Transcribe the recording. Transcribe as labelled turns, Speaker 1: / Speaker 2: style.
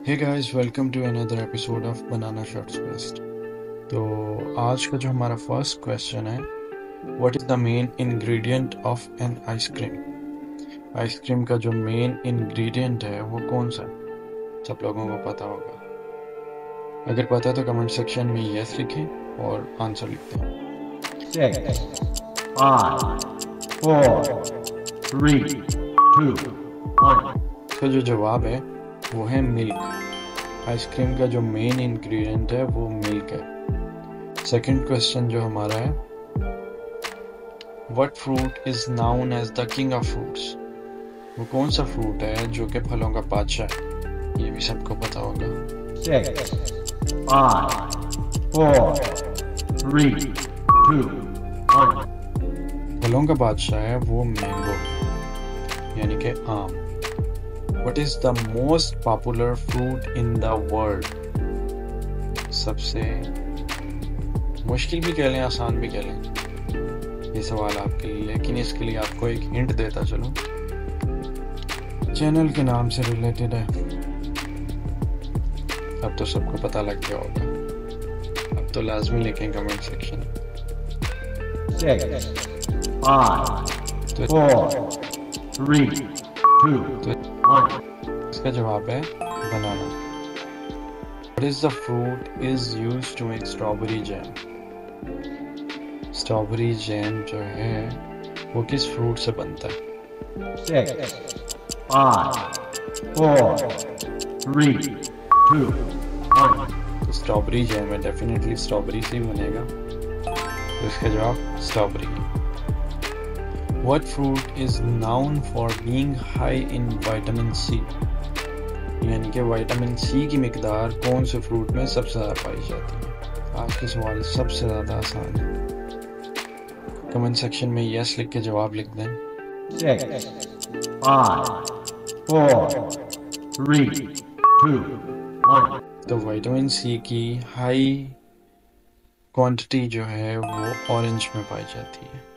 Speaker 1: Hey guys, welcome to another episode of banana shorts quest. तो आज का जो हमारा फर्स्ट क्वेश्चन है, what is the main ingredient of an ice cream. Ice cream का जो मेन इंग्रेडिएंट है वो कौन सा है? सब लोगों को पता होगा। अगर पता है तो कमेंट सेक्शन में यस लिखें और आंसर लिख दें।
Speaker 2: 6, 5, 4, 3, 2, 1।
Speaker 1: इसका जो जवाब है वो है मिल्क। आइसक्रीम का जो मेन इंग्रेडिएंट है वो मिल्क है। सेकंड क्वेश्चन जो हमारा है, what fruit is known as the king of fruits. वो कौन सा फ्रूट है जो कि फलों का बादशाह है? ये भी सबको पता होगा।
Speaker 2: 6, 5, 4, 3, 2, 1।
Speaker 1: फलों का बादशाह है वो मैंगो, यानी कि आम। What is the most popular fruit in the world. सबसे मुश्किल भी कह लें, आसान भी कह लें, ये सवाल आपके लिए, लेकिन इसके लिए आपको एक हिंट देता चलो। चैनल के नाम से रिलेटेड है। अब तो सबको पता लग गया होगा। अब तो लाजमी लिखें कमेंट सेक्शन।
Speaker 2: 6, 5, 4, 3, 2, 1।
Speaker 1: इसका जवाब है banana. What is the fruit is used to make strawberry jam? Strawberry jam जो है वो किस फ्रूट से बनता है?
Speaker 2: 6, 5, 4, 3, 2, 1।
Speaker 1: तो स्ट्रॉबेरी जैम है, डेफिनेटली स्ट्रॉबेरी से ही बनेगा। तो इसका जवाब strawberry. What fruit is known for being high in vitamin C? यानी कि विटामिन सी की मिकदार कौन से फ्रूट में सबसे ज़्यादा पाई जाती है? आज के सवाल सबसे ज़्यादा आसान है। कमेंट सेक्शन में यस लिख के जवाब लिख दें।
Speaker 2: 6, 5, 4, 3, 2, 1।
Speaker 1: तो विटामिन सी की हाई क्वांटिटी जो है वो ऑरेंज में पाई जाती है।